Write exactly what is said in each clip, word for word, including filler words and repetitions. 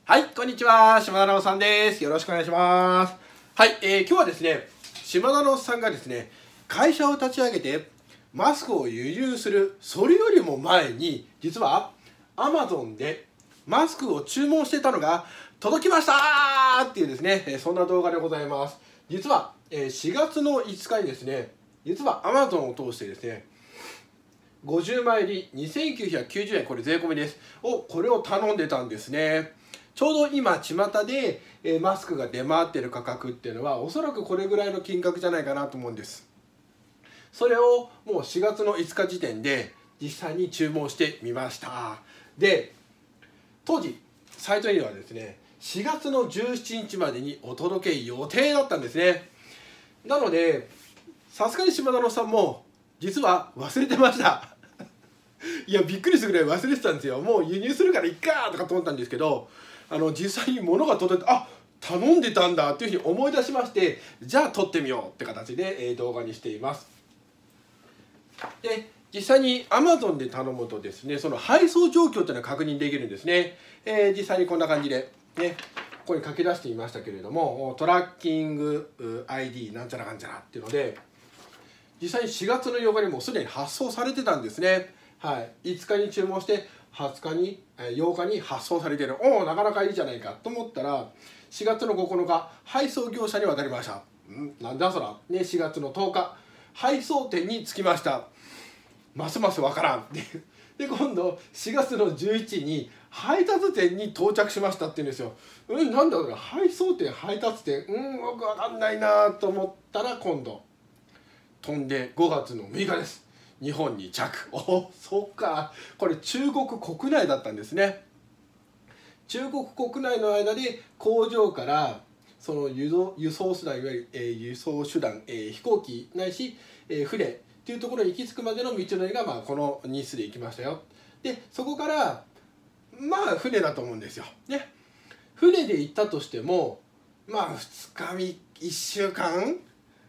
はい、こんにちは。島田直さんです。よろしくお願いします。はい、えー、今日はですね、島田直さんがですね、会社を立ち上げて、マスクを輸入する、それよりも前に、実は アマゾン でマスクを注文してたのが届きましたーっていうですね、そんな動画でございます。実はしがつのいつかにですね、実は アマゾン を通してですね、ごじゅうまい入りにせんきゅうひゃくきゅうじゅうえん、これ税込みです。を、これを頼んでたんですね。ちょうど今、巷で、えー、マスクが出回っている価格っていうのは、おそらくこれぐらいの金額じゃないかなと思うんです。それをもうしがつのいつか時点で実際に注文してみました。で、当時、サイトにはですね、しがつのじゅうしちにちまでにお届け予定だったんですね。なので、さすがに島田さんも、実は忘れてました。いや、びっくりするぐらい忘れてたんですよ。もう輸入するからいっかとかと思ったんですけど、あの実際に物が届いて、あ、頼んでたんだっていうふうに思い出しまして、じゃあ撮ってみようって形で、えー、動画にしています。で、実際に アマゾン で頼むとですね、その配送状況というのは確認できるんですね。えー、実際にこんな感じで、ね、ここに書き出してみましたけれども、トラッキング アイディー なんちゃらかんちゃらっていうので、実際にしがつのようかにもうすでに発送されてたんですね。はい、いつかに注文してはつかにようかに発送されている。おお、なかなかいいじゃないかと思ったら、しがつのごこのか配送業者に渡りました。んなんだそら、ね、しがつのとおか配送店に着きました。ますますわからんで、今度しがつのじゅういちにちに配達店に到着しましたって言うんですよ。うんなんだろう、配送店配達店、うんよくわかんないなと思ったら、今度飛んでごがつのむいかです。日本に着。お、そっか。これ中国国内だったんですね。中国国内の間で工場からその輸送輸送手段、いわゆる、えー、輸送手段、えー、飛行機ないし、えー、船っていうところに行き着くまでの道のりが、まあ、この日数で行きましたよ。で、そこからまあ船だと思うんですよ。ね。船で行ったとしても、まあふつかみいっしゅうかん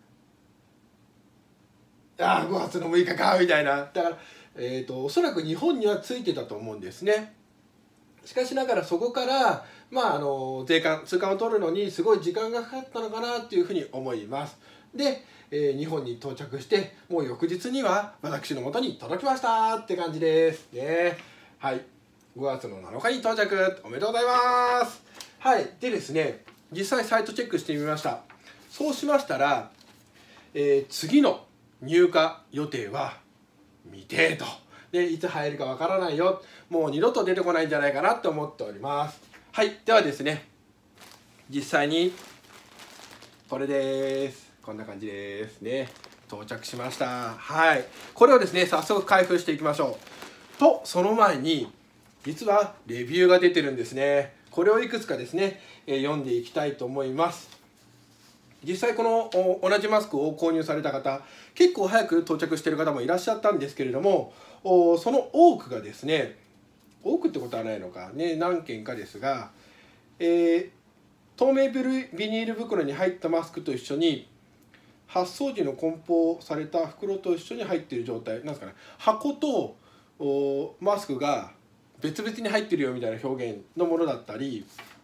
ああごがつのむいかかみたいな。だから、えーと、おそらく日本にはついてたと思うんですね。しかしながらそこから、まあ、あの税関通関を取るのにすごい時間がかかったのかなっていうふうに思います。で、えー、日本に到着してもう翌日には私の元に届きましたって感じですね。はい、ごがつのなのかに到着、おめでとうございます。はい、でですね、実際サイトチェックしてみました。そうしましたら、えー、次の入荷予定は未定と。で、いつ入るかわからないよ。もう二度と出てこないんじゃないかなと思っております。はい、ではですね、実際にこれです。こんな感じですね。到着しました。はい。これをですね、早速開封していきましょう。と、その前に、実はレビューが出てるんですね。これをいくつかですね、えー、読んでいきたいと思います。実際この同じマスクを購入された方、結構早く到着している方もいらっしゃったんですけれども、その多くがですね、多くってことはないのかね、何件かですが、えー、透明ビニール袋に入ったマスクと一緒に発送時の梱包された袋と一緒に入っている状態なんですかね。箱とマスクが別々に入っているよみたいな表現のものだったり、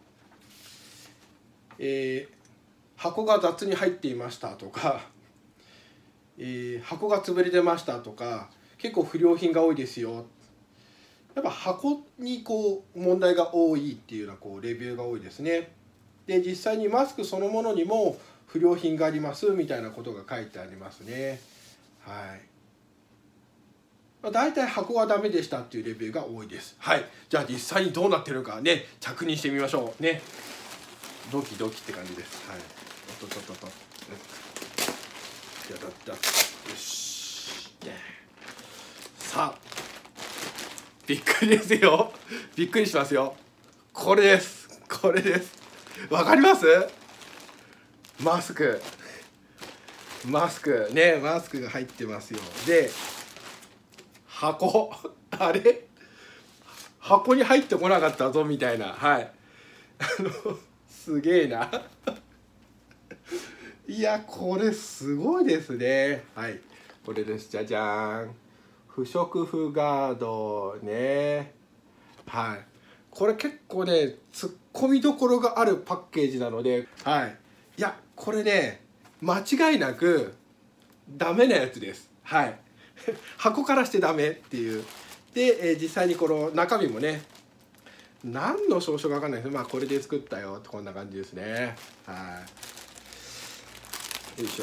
えー箱が雑に入っていましたとか、えー、箱が潰れてましたとか、結構不良品が多いですよ。やっぱ箱にこう問題が多いっていうようなこうレビューが多いですね。で、実際にマスクそのものにも不良品がありますみたいなことが書いてありますね。はい。まあ、大体箱がダメでしたっていうレビューが多いです。はい。じゃあ実際にどうなってるのかね、着任してみましょうね。ドキドキって感じです。はい。とととと。よし。さあ、びっくりですよ。びっくりしますよ。これです。これです。わかります？マスク。マスクね、マスクが入ってますよ。で、箱。あれ？箱に入ってこなかったぞみたいな。はい。あのすげえな。いや、これすごいですね。はい、これです。じゃじゃーん。不織布ガードね。はい。 これ結構ね突っ込みどころがあるパッケージなので、はい、いやこれね間違いなくダメなやつです。はい箱からしてダメっていう。で、えー、実際にこの中身もね何の証書か分かんないですけど、まあこれで作ったよってこんな感じですね。はいよいし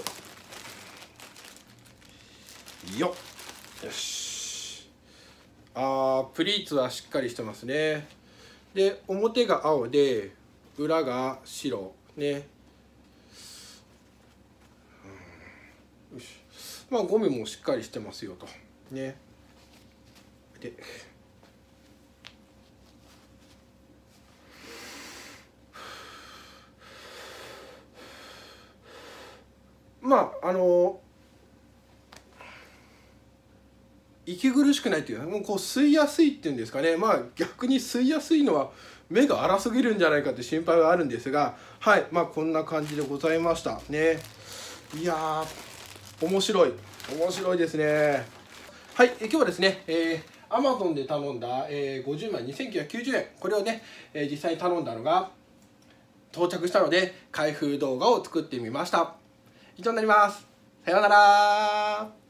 ょよっよし。あープリーツはしっかりしてますね。で表が青で裏が白ね。よし、まあゴムもしっかりしてますよとね。でまああの息苦しくないっていうか、もうこう吸いやすいっていうんですかね。まあ逆に吸いやすいのは目が粗すぎるんじゃないかって心配はあるんですが、はいまあこんな感じでございましたね。いやー面白い面白いですね。はい、え今日はですね、えー、Amazon で頼んだ、えー、ごじゅうまいにせんきゅうひゃくきゅうじゅうえん、これをね、えー、実際に頼んだのが到着したので開封動画を作ってみました。以上になります。さようなら。